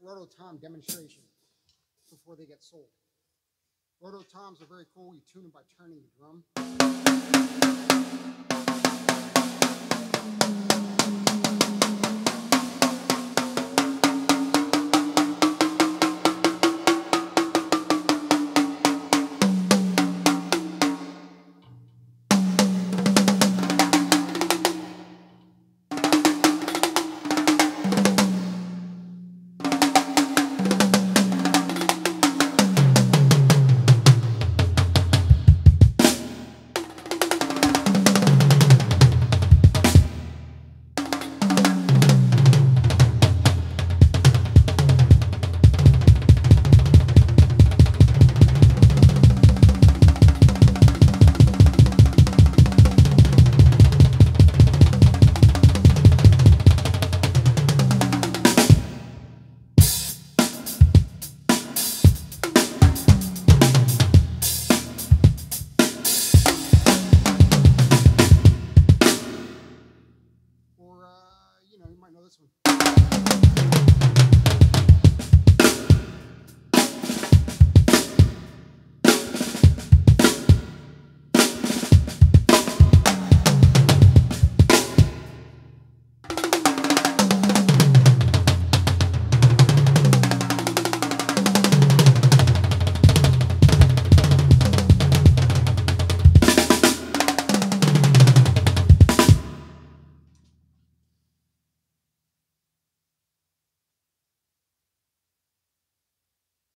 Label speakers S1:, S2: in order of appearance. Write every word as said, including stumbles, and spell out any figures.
S1: Rototom demonstration before they get sold. Rototoms are very cool. You tune them by turning the drum. Or, uh, you know, you might know this one.